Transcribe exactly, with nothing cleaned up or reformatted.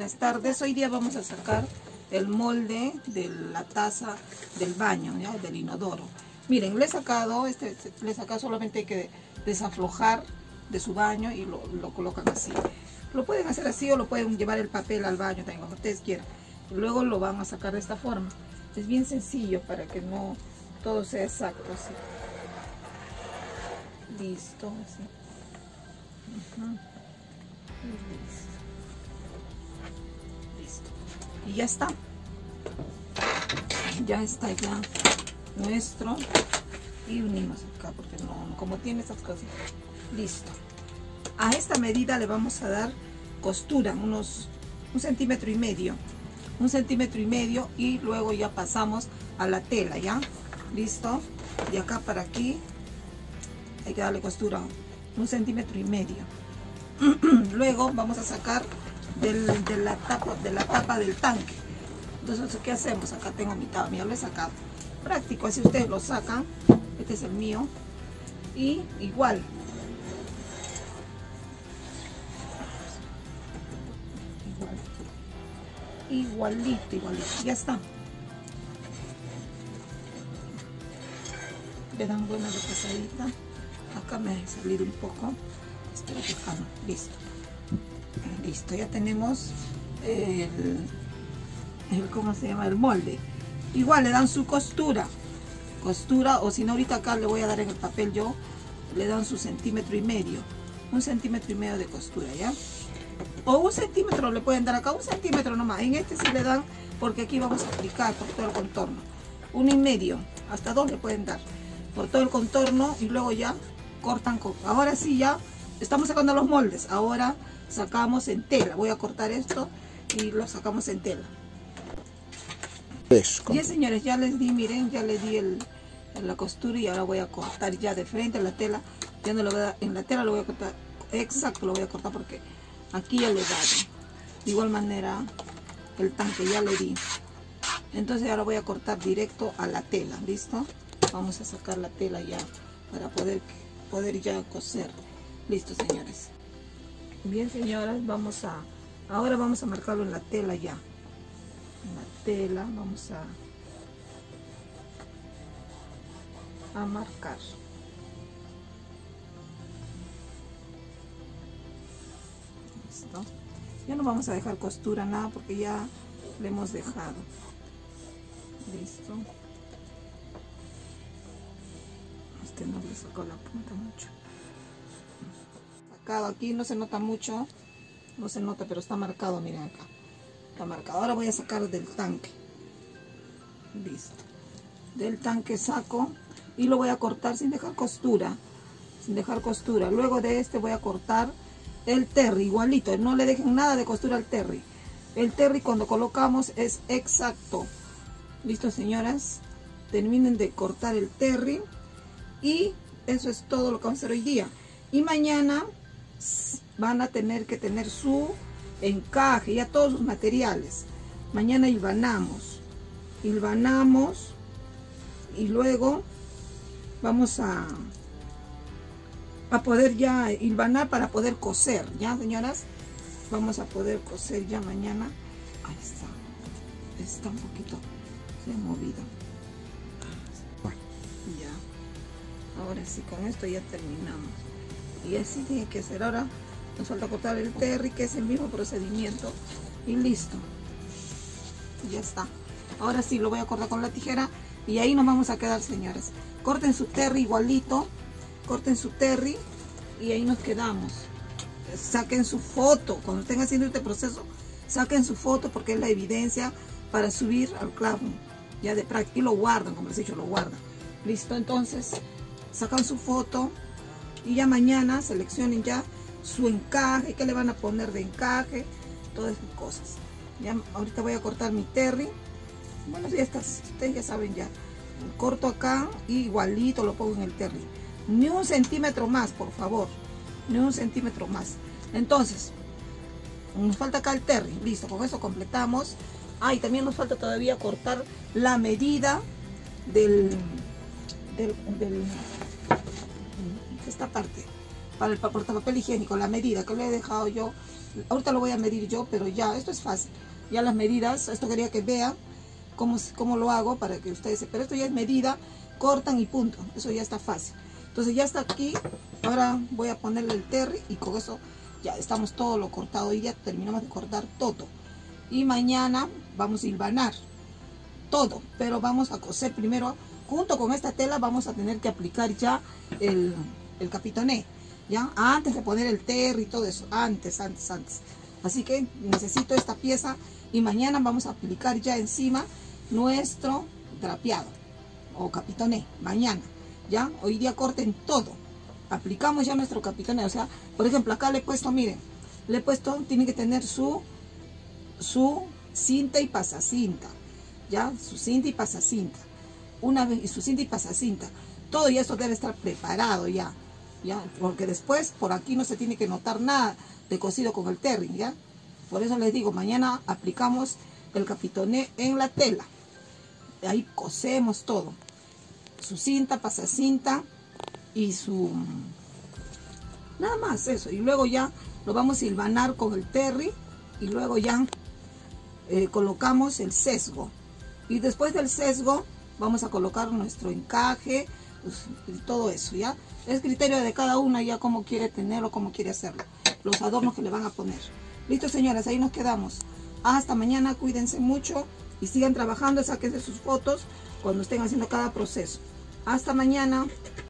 buenas tardes. Hoy día vamos a sacar el molde de la taza del baño, ¿ya? Del inodoro. Miren, le he sacado, este, le he sacado, solamente hay que desaflojar de su baño y lo, lo colocan así. Lo pueden hacer así o lo pueden llevar el papel al baño también, como ustedes quieran. Y luego lo van a sacar de esta forma. Es bien sencillo para que no todo sea exacto así. Listo, así. Uh-huh. Listo. Listo. Y ya está. Ya está ya nuestro. Y unimos acá porque no, como tiene estas cosas. Listo. A esta medida le vamos a dar costura, unos un centímetro y medio. Un centímetro y medio y luego ya pasamos a la tela, ¿ya? Listo. De acá para aquí hay que darle costura un centímetro y medio. Luego vamos a sacar del, de, la tapa, de la tapa del tanque. Entonces, ¿qué hacemos? Acá tengo mi tapa, mira, lo he sacado. Práctico, así ustedes lo sacan. Este es el mío. Y igual. Igual. Igualito, igualito. Ya está. Le dan buena repasadita. Acá me ha salido un poco. Espero que acá no. Listo. Listo, ya tenemos el, el, ¿cómo se llama? El molde. Igual le dan su costura. Costura, o si no, ahorita acá le voy a dar en el papel yo. Le dan su centímetro y medio. Un centímetro y medio de costura, ¿ya? O un centímetro le pueden dar acá, un centímetro nomás. En este sí le dan, porque aquí vamos a aplicar por todo el contorno. Uno y medio, hasta dos le pueden dar. Por todo el contorno y luego ya cortan con... Ahora sí ya estamos sacando los moldes. Ahora sacamos en tela. Voy a cortar esto y lo sacamos en tela. Bien, señores, ya les di, miren, ya les di el, la costura y ahora voy a cortar ya de frente la tela. Ya no lo voy a, en la tela lo voy a cortar, exacto, lo voy a cortar porque aquí ya le he dado. De igual manera el tanque ya le di. Entonces ahora voy a cortar directo a la tela, ¿listo? Vamos a sacar la tela ya para poder, poder ya coser. Listo, señores. Bien, señoras, vamos a... Ahora vamos a marcarlo en la tela ya. En la tela vamos a... A marcar. Listo. Ya no vamos a dejar costura, nada, porque ya le hemos dejado. Listo. Este no le sacó la punta mucho. Sacado aquí, no se nota mucho. No se nota, pero está marcado, miren acá. Está marcado. Ahora voy a sacar del tanque. Listo. Del tanque saco y lo voy a cortar sin dejar costura. Sin dejar costura. Luego de este voy a cortar el terry, igualito. No le dejen nada de costura al terry. El terry cuando colocamos es exacto. Listo, señoras. Terminen de cortar el terry. Y eso es todo lo que vamos a hacer hoy día. Y mañana van a tener que tener su encaje, ya todos sus materiales. Mañana hilvanamos. Hilvanamos. Y luego vamos a, a poder ya hilvanar para poder coser. ¿Ya, señoras? Vamos a poder coser ya mañana. Ahí está. Está un poquito. Se ha movido. Ya. Ahora sí, con esto ya terminamos. Y así tiene que ser. Ahora nos falta cortar el terry, que es el mismo procedimiento. Y listo. Ya está. Ahora sí lo voy a cortar con la tijera. Y ahí nos vamos a quedar, señores. Corten su terry igualito. Corten su terry. Y ahí nos quedamos. Saquen su foto. Cuando estén haciendo este proceso, saquen su foto porque es la evidencia para subir al clavo. Ya de práctica. Y lo guardan, como les he dicho, lo guardan. Listo, entonces sacan su foto. Y ya mañana seleccionen ya su encaje, qué le van a poner de encaje, todas esas cosas. Ya ahorita voy a cortar mi terry. Bueno, ya está, ustedes ya saben ya. Corto acá y igualito lo pongo en el terry. Ni un centímetro más, por favor. Ni un centímetro más. Entonces, nos falta acá el terry. Listo, con eso completamos. Ah, y también nos falta todavía cortar la medida del... del, del esta parte para el papel higiénico, la medida que le he dejado yo. Ahorita lo voy a medir yo, pero ya, esto es fácil. Ya las medidas, esto quería que vean cómo, cómo lo hago para que ustedes sepan. Pero esto ya es medida, cortan y punto. Eso ya está fácil. Entonces ya está aquí. Ahora voy a ponerle el terry y con eso ya estamos todo lo cortado. Y ya terminamos de cortar todo. Y mañana vamos a hilvanar todo. Pero vamos a coser primero. Junto con esta tela vamos a tener que aplicar ya el, el capitoné. ¿Ya? Antes de poner el terry y todo eso. Antes, antes, antes. Así que necesito esta pieza. Y mañana vamos a aplicar ya encima nuestro drapeado o capitoné. Mañana. ¿Ya? Hoy día corten todo. Aplicamos ya nuestro capitoné. O sea, por ejemplo, acá le he puesto, miren. Le he puesto, tiene que tener su, su cinta y pasacinta. ¿Ya? Su cinta y pasacinta. Una vez, y su cinta y pasacinta. Todo y esto debe estar preparado ya. ¿Ya? Porque después por aquí no se tiene que notar nada de cosido con el terry, ¿ya? Por eso les digo, mañana aplicamos el capitoné en la tela. Ahí cosemos todo. Su cinta, pasacinta y su... nada más eso. Y luego ya lo vamos a hilvanar con el terry y luego ya eh, colocamos el sesgo. Y después del sesgo vamos a colocar nuestro encaje y todo eso, ¿ya? Es criterio de cada una ya cómo quiere tenerlo, cómo quiere hacerlo. Los adornos que le van a poner. Listo, señoras, ahí nos quedamos. Hasta mañana, cuídense mucho y sigan trabajando, sáquense sus fotos cuando estén haciendo cada proceso. Hasta mañana.